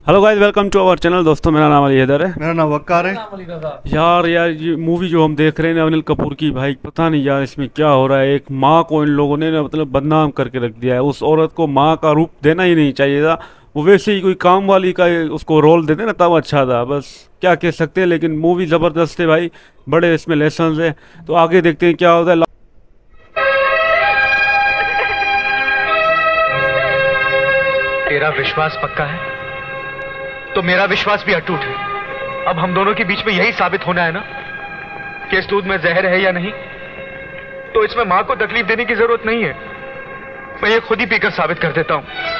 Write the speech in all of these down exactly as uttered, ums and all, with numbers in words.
Hello guys, welcome to our channel. दोस्तों, मेरा नाम अली हैदर है। मेरा नाम वक्कार है। यार यार ये मूवी जो हम देख रहे हैं ना अनिल कपूर की, भाई पता नहीं यार इसमें क्या हो रहा है। एक माँ को इन लोगों ने ना मतलब बदनाम करके रख दिया है। उस औरत को माँ का रूप देना ही नहीं चाहिए था। वो वैसे ही कोई काम वाली का उसको रोल देते ना तब अच्छा था। बस क्या कह सकते हैं, लेकिन मूवी ज़बरदस्त है भाई। बड़े इसमें लेसन है, तो आगे देखते हैं क्या होता है। तेरा विश्वास पक्का है तो मेरा विश्वास भी अटूट है। अब हम दोनों के बीच में यही साबित होना है ना कि इस दूध में जहर है या नहीं। तो इसमें मां को तकलीफ देने की जरूरत नहीं है। मैं ये खुद ही पीकर साबित कर देता हूं।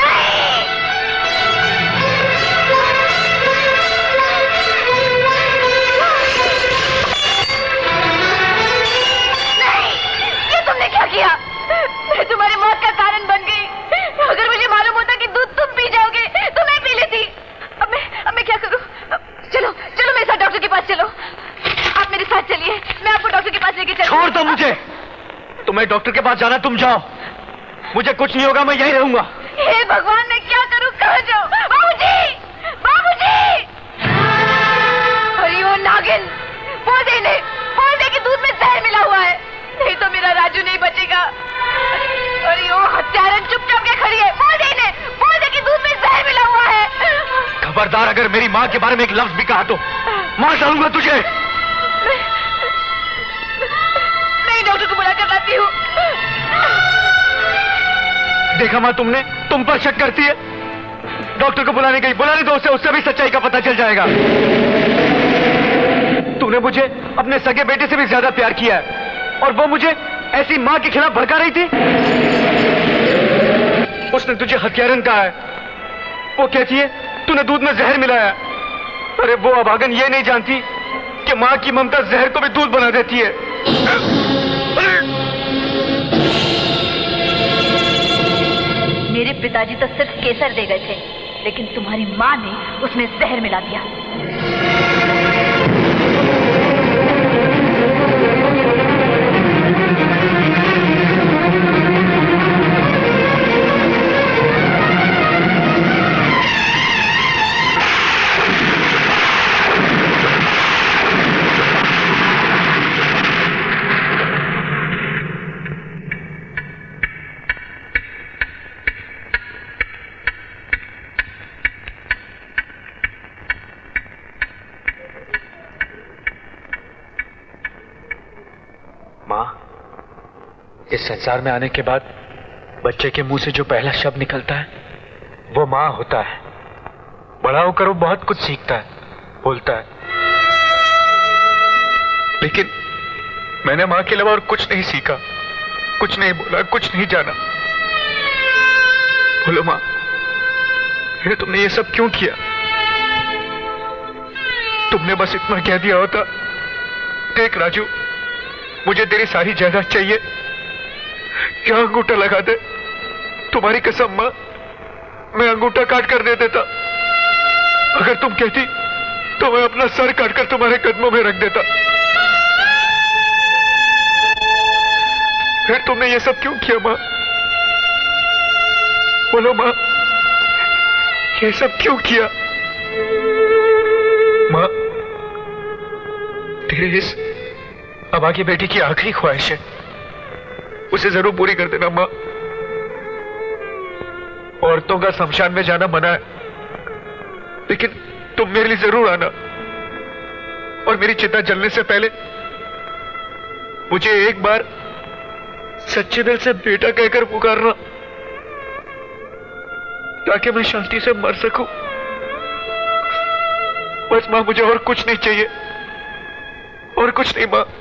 नहीं, ये तुमने क्या किया? मैं तुम्हारी मौत का कारण बन गई। अगर मुझे मालूम होता कि दूध तुम पी जाओगे तो मैं पी लेती। अब मैं अब मैं क्या करूं? चलो चलो मेरे साथ डॉक्टर के पास चलो। आप मेरे साथ चलिए, मैं आपको डॉक्टर के पास लेके चलूं। छोड़ दो मुझे। तुम्हें डॉक्टर के पास जाना, तुम जाओ। मुझे कुछ नहीं होगा, मैं यहीं रहूंगा। हे भगवान, मैं क्या करूं? कहाँ जाऊं? बाबूजी, बाबूजी! अरे वो नागिन, बोल दे इन्हें, बोल दे कि दूध में जहर मिला हुआ है, नहीं तो मेरा राजू नहीं बचेगा। अरे वो हत्यारन चुपचाप के खड़ी है, बोल दे इन्हें, बोल दे कि दूध में जहर मिला हुआ है। खबरदार, अगर मेरी माँ के बारे में एक लफ्ज भी कहा तो मार डालूंगा तुझे। मैं डॉक्टर को बुला कर लाती हूँ। देखा माँ, तुमने तुम पर शक करती है। डॉक्टर को बुलाने गई, बुलाने दो उसे, उससे भी सच्चाई का पता चल जाएगा। तूने मुझे अपने सगे बेटे से भी ज्यादा प्यार किया है और वो मुझे ऐसी माँ के खिलाफ भड़का रही थी। उसने तुझे हत्यारन कहा है। वो कहती है तूने दूध में जहर मिलाया। अरे वो अभागन ये नहीं जानती कि माँ की ममता जहर को भी दूध बना देती है। मेरे पिताजी तो सिर्फ केसर दे गए थे, लेकिन तुम्हारी माँ ने उसमें जहर मिला दिया। इस संसार में आने के बाद बच्चे के मुंह से जो पहला शब्द निकलता है वो माँ होता है। बड़ा होकर वो बहुत कुछ सीखता है, बोलता है, लेकिन मैंने माँ के अलावा और कुछ नहीं सीखा, कुछ नहीं बोला, कुछ नहीं जाना। बोलो माँ, फिर तुमने ये सब क्यों किया? तुमने बस इतना कह दिया होता, देख राजू, मुझे तेरी सारी जायदाद चाहिए, क्या अंगूठा लगा दे। तुम्हारी कसम मां, मैं अंगूठा काट कर दे देता। अगर तुम कहती तो मैं अपना सर काटकर तुम्हारे कदमों में रख देता। फिर तुमने ये सब क्यों किया मां? बोलो मां, ये सब क्यों किया? मां, तेरे इस अभागी बेटी की आखिरी ख्वाहिश है, उसे जरूर पूरी कर देना मां। औरतों का शमशान में जाना मना है, लेकिन तुम मेरे लिए जरूर आना और मेरी चिता जलने से पहले मुझे एक बार सच्चे दिल से बेटा कहकर पुकारना, ताकि मैं शांति से मर सकूं। बस मां, मुझे और कुछ नहीं चाहिए, और कुछ नहीं मां।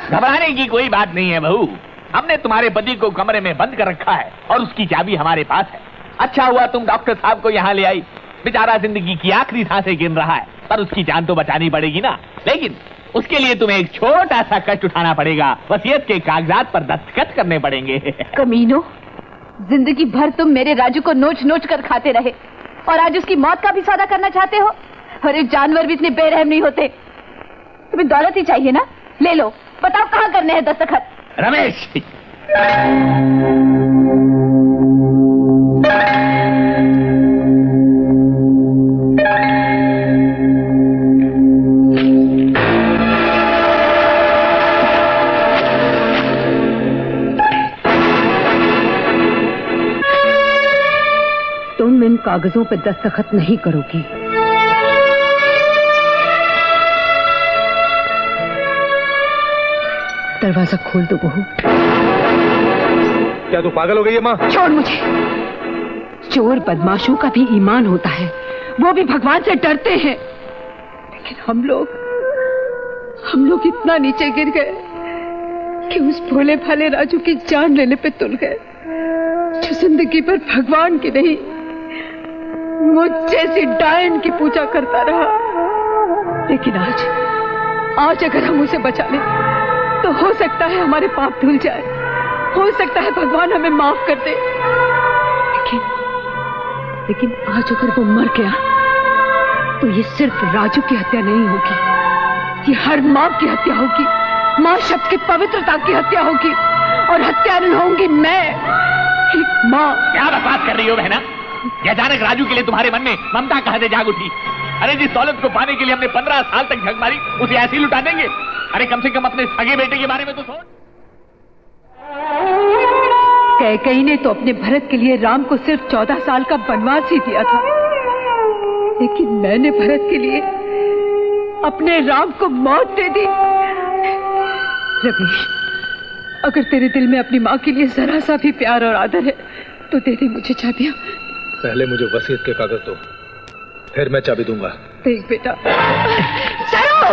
घबराने की कोई बात नहीं है बहू, हमने तुम्हारे पति को कमरे में बंद कर रखा है और उसकी चाबी हमारे पास है। अच्छा हुआ तुम डॉक्टर साहब को यहाँ ले आई, बेचारा जिंदगी की आखिरी सांसें गिन रहा है, पर उसकी जान तो बचानी पड़ेगी ना। लेकिन उसके लिए तुम्हें एक छोटा सा कष्ट उठाना पड़ेगा, वसीयत के कागजात पर दस्तखत करने पड़ेंगे। कमीनो, जिंदगी भर तुम मेरे राजू को नोच नोच कर खाते रहे और आज उसकी मौत का भी सौदा करना चाहते हो। अरे जानवर भी इतने बेरहम नहीं होते। तुम्हें दौलत ही चाहिए ना, ले लो, बताओ कहाँ करने हैं दस्तखत। रमेश, तुम इन कागजों पे दस्तखत नहीं करोगी। दरवाजा खोल दो बहू। क्या तू पागल हो गई है माँ? छोड़ मुझे। चोर बदमाशों का भी ईमान होता है, वो भी भगवान से डरते हैं, लेकिन हम लोग हम लोग इतना नीचे गिर गए कि उस भोले भाले राजू की जान लेने पे तुल गए, जो जिंदगी भर भगवान की नहीं मुझ जैसी डायन की पूजा करता रहा। लेकिन आज आज अगर हम उसे बचा लें तो हो सकता है हमारे पाप धुल जाए, हो सकता है भगवान हमें माफ कर दे। लेकिन लेकिन आज अगर वो मर गया तो ये सिर्फ राजू की हत्या नहीं होगी, ये हर माँ की हत्या होगी, माँ शब्द की पवित्रता की हत्या होगी, और हत्यारन होंगी मैं, एक माँ। क्या बकवास कर रही हो बहना? ये अचानक राजू के लिए तुम्हारे मन में ममता कहाँ से जाग उठी? अरे जिस दौलत को पाने के लिए हमने पंद्रह साल तक झक मारी, उसे ऐसे ही लुटा देंगे? अरे कम से कम अपने सगे बेटे के बारे में तो सोच। कैकेयी ने तो अपने भरत के लिए राम को सिर्फ चौदह साल का वनवास ही दिया था, लेकिन मैंने भरत के लिए अपने राम को मौत दे दी। रमेश, अगर तेरे दिल में अपनी माँ के लिए जरा सा भी प्यार और आदर है तो दे दे मुझे चाबियां। पहले मुझे वसीयत के कागज दो, फिर मैं चाबी दूंगा। देख बेटा। सरू!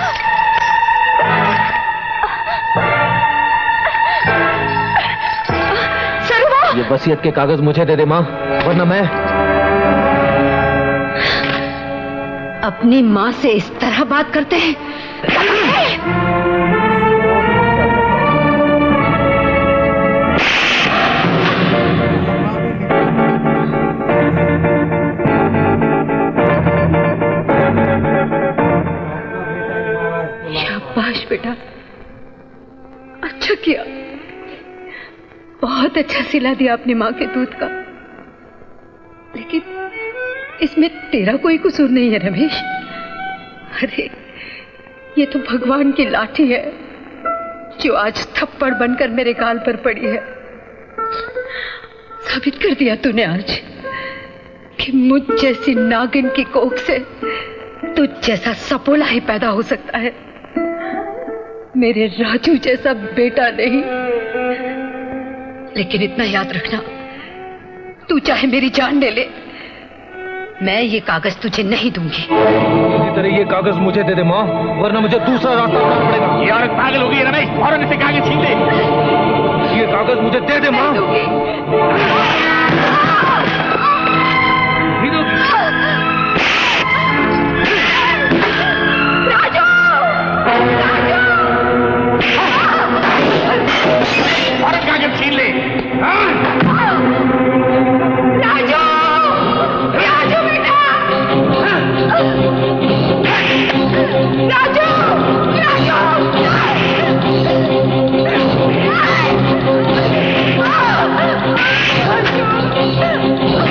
सरू! ये वसीयत के कागज मुझे दे दे माँ, वरना मैं। अपनी माँ से इस तरह बात करते हैं? शाबाश बेटा, अच्छा किया, बहुत अच्छा सिला दिया अपनी माँ के दूध का। लेकिन इसमें तेरा कोई कसूर नहीं है रमेश। अरे ये तो भगवान की लाठी है जो आज थप्पड़ बनकर मेरे गाल पर पड़ी है। साबित कर दिया तूने आज कि मुझ जैसी नागिन की कोख से तुझ जैसा सपोला ही पैदा हो सकता है, मेरे राजू जैसा बेटा नहीं। लेकिन इतना याद रखना, तू चाहे मेरी जान ले ले, मैं ये कागज तुझे नहीं दूंगी। इसी तरह ये कागज मुझे दे दे माँ, वरना मुझे दूसरा रास्ता अपनाना पड़ेगा। ये औरत पागल हो गई है रमेश, और इसे कागज छीन ले। ये कागज मुझे दे दे माँ। औरत कागज छीन ले। राजू! राजू बेटा! राजू! राजू!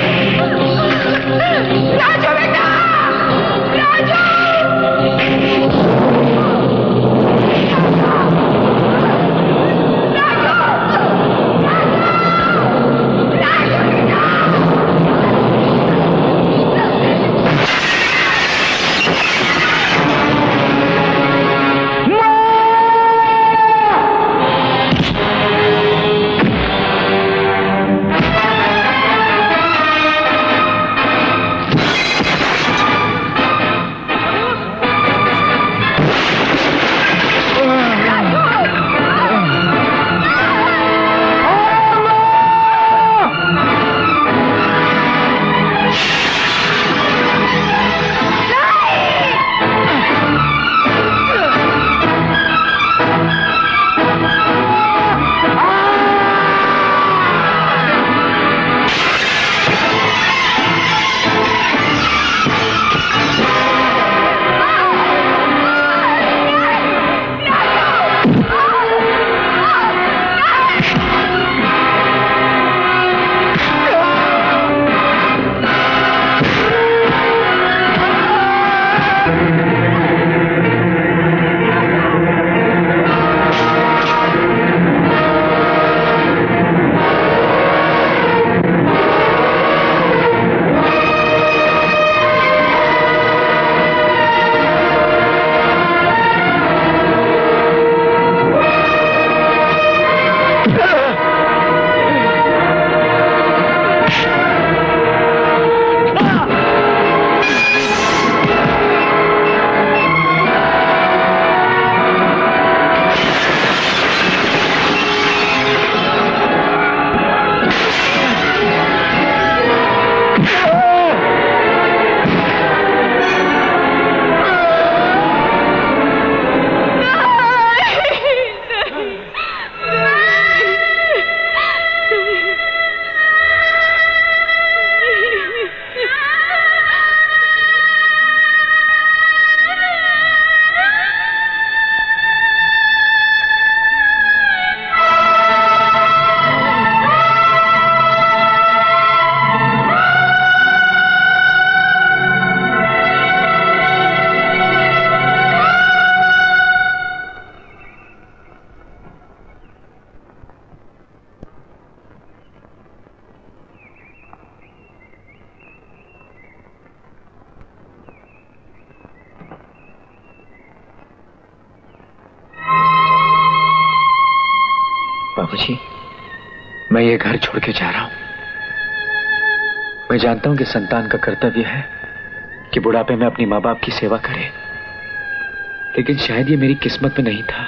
बाबूजी, मैं ये घर छोड़ के जा रहा हूं। मैं जानता हूं कि संतान का कर्तव्य है कि बुढ़ापे में अपनी माँ बाप की सेवा करे, लेकिन शायद ये मेरी किस्मत में नहीं था,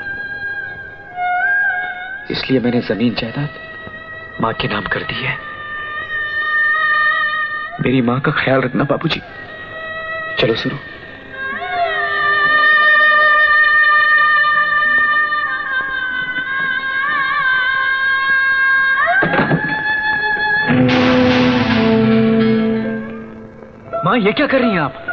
इसलिए मैंने जमीन जायदाद माँ के नाम कर दी है। मेरी माँ का ख्याल रखना बाबूजी। चलो शुरू। माँ, ये क्या कर रही हैं आप?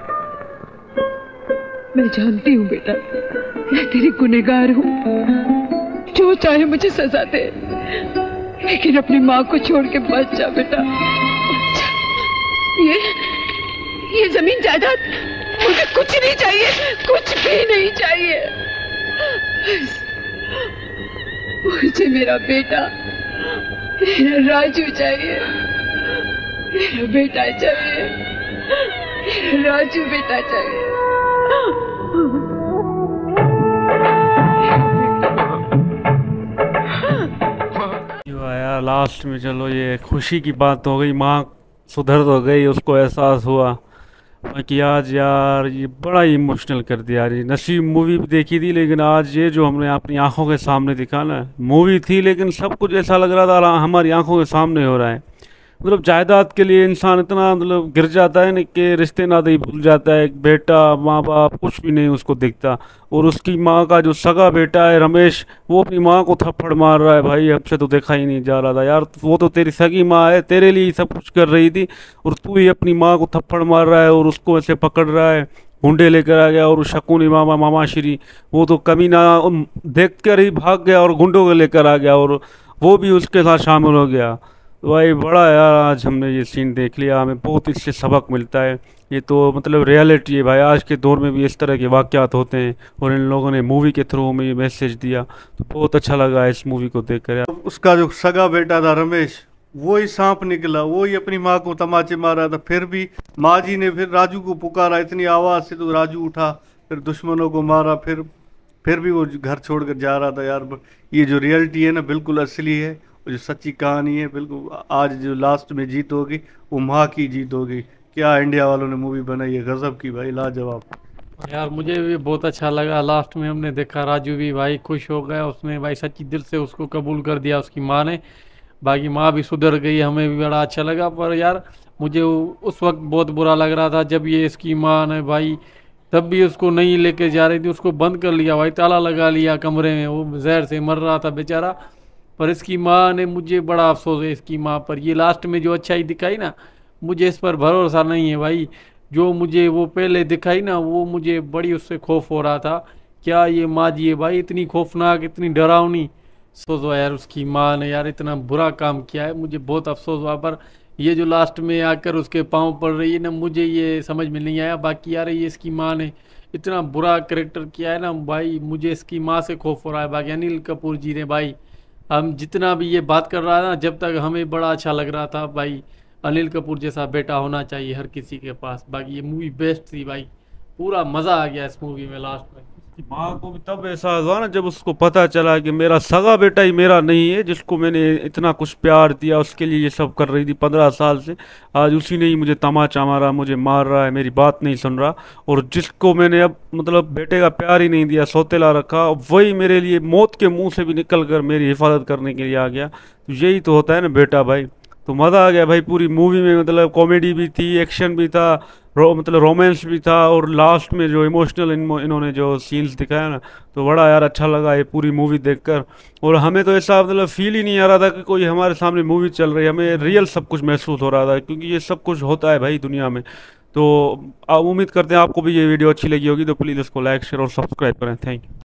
मैं जानती हूँ बेटा, मैं तेरी गुनहगार हूँ। जो चाहे मुझे सजा दे, लेकिन अपनी माँ को छोड़ के बच जा बेटा, बच जा। ये ये जमीन जायदाद मुझे कुछ नहीं चाहिए, कुछ भी नहीं चाहिए। मुझे मेरा बेटा, मेरा राजू चाहिए, मेरा बेटा चाहिए, मेरा राजू बेटा चाहिए। यार लास्ट में चलो ये खुशी की बात हो गई, माँ सुधर तो गई, उसको एहसास हुआ। बाकी आज यार ये बड़ा इमोशनल कर दिया यार। ये नसीब मूवी भी देखी थी, लेकिन आज ये जो हमने अपनी आंखों के सामने दिखा ना, मूवी थी लेकिन सब कुछ ऐसा लग रहा था हमारी आंखों के सामने हो रहा है। मतलब जायदाद के लिए इंसान इतना मतलब गिर जाता है ना कि रिश्ते नाते ही भूल जाता है। एक बेटा, माँ बाप कुछ भी नहीं उसको दिखता। और उसकी माँ का जो सगा बेटा है रमेश, वो अपनी माँ को थप्पड़ मार रहा है। भाई हमसे तो देखा ही नहीं जा रहा था यार, वो तो तेरी सगी माँ है, तेरे लिए ही सब कुछ कर रही थी, और तू ही अपनी माँ को थप्पड़ मार रहा है और उसको ऐसे पकड़ रहा है। गुंडे लेकर आ गया और शकुनी मामा मामा श्री, वो तो कमीना देख कर ही भाग गया और गुंडों को लेकर आ गया और वो भी उसके साथ शामिल हो गया। भाई बड़ा यार आज हमने ये सीन देख लिया, हमें बहुत इससे सबक मिलता है। ये तो मतलब रियलिटी है भाई, आज के दौर में भी इस तरह के वाक़यात होते हैं और इन लोगों ने मूवी के थ्रू हमें ये मैसेज दिया, तो बहुत अच्छा लगा इस मूवी को देखकर यार। उसका जो सगा बेटा था रमेश, वो ही सांप निकला, वो ही अपनी माँ को तमाचे मार रहा था। फिर भी माँ जी ने फिर राजू को पुकारा इतनी आवाज़ से, तो राजू उठा, फिर दुश्मनों को मारा, फिर फिर भी वो घर छोड़कर जा रहा था यार। ये जो रियलिटी है ना बिल्कुल असली है, जो सच्ची कहानी है बिल्कुल। आज जो लास्ट में जीत होगी वो माँ की जीत होगी। क्या इंडिया वालों ने मूवी बनाई है, गजब की भाई, लाजवाब। यार मुझे भी बहुत अच्छा लगा। लास्ट में हमने देखा राजू भी भाई खुश हो गया, उसने भाई सच्ची दिल से उसको कबूल कर दिया उसकी माँ ने। बाकी माँ भी सुधर गई, हमें भी बड़ा अच्छा लगा। पर यार मुझे उस वक्त बहुत बुरा लग रहा था जब ये इसकी माँ ने भाई, तब भी उसको नहीं लेके जा रही थी, उसको बंद कर लिया भाई, ताला लगा लिया कमरे में, वो जहर से मर रहा था बेचारा। पर इसकी माँ ने, मुझे बड़ा अफसोस है इसकी माँ पर। ये लास्ट में जो अच्छाई दिखाई ना, मुझे इस पर भरोसा नहीं है भाई। जो मुझे वो पहले दिखाई ना, वो मुझे बड़ी उससे खौफ हो रहा था। क्या ये माँ जी है भाई, इतनी खौफनाक, इतनी डरावनी। सोचो यार उसकी माँ ने यार इतना बुरा काम किया है, मुझे बहुत अफसोस हुआ। पर ये जो लास्ट में आकर उसके पाँव पड़ रही है ना, मुझे ये समझ में नहीं आया। बाकी यार ये इसकी माँ ने इतना बुरा करेक्टर किया है ना भाई, मुझे इसकी माँ से खौफ हो रहा है। बाकी अनिल कपूर जी ने भाई, हम जितना भी ये बात कर रहा था ना, जब तक हमें बड़ा अच्छा लग रहा था भाई, अनिल कपूर जैसा बेटा होना चाहिए हर किसी के पास। बाकी ये मूवी बेस्ट थी भाई, पूरा मज़ा आ गया इस मूवी में लास्ट में। माँ को भी तब एहसास हुआ ना जब उसको पता चला कि मेरा सगा बेटा ही मेरा नहीं है, जिसको मैंने इतना कुछ प्यार दिया, उसके लिए ये सब कर रही थी पंद्रह साल से। आज उसी ने ही मुझे तमाचा मारा, मुझे मार रहा है, मेरी बात नहीं सुन रहा। और जिसको मैंने अब मतलब बेटे का प्यार ही नहीं दिया, सौतेला रखा, वही मेरे लिए मौत के मुंह से भी निकल कर मेरी हिफाजत करने के लिए आ गया। तो यही तो होता है ना बेटा भाई। तो मज़ा आ गया भाई पूरी मूवी में, मतलब कॉमेडी भी थी, एक्शन भी था, रो मतलब रोमांस भी था, और लास्ट में जो इमोशनल इन, इन्होंने जो सीन्स दिखाया ना, तो बड़ा यार अच्छा लगा ये पूरी मूवी देखकर। और हमें तो ऐसा मतलब फील ही नहीं आ रहा था कि कोई हमारे सामने मूवी चल रही है, हमें रियल सब कुछ महसूस हो रहा था, क्योंकि ये सब कुछ होता है भाई दुनिया में। तो उम्मीद करते हैं आपको भी ये वीडियो अच्छी लगी होगी, तो प्लीज़ इसको लाइक शेयर और सब्सक्राइब करें। Thank you.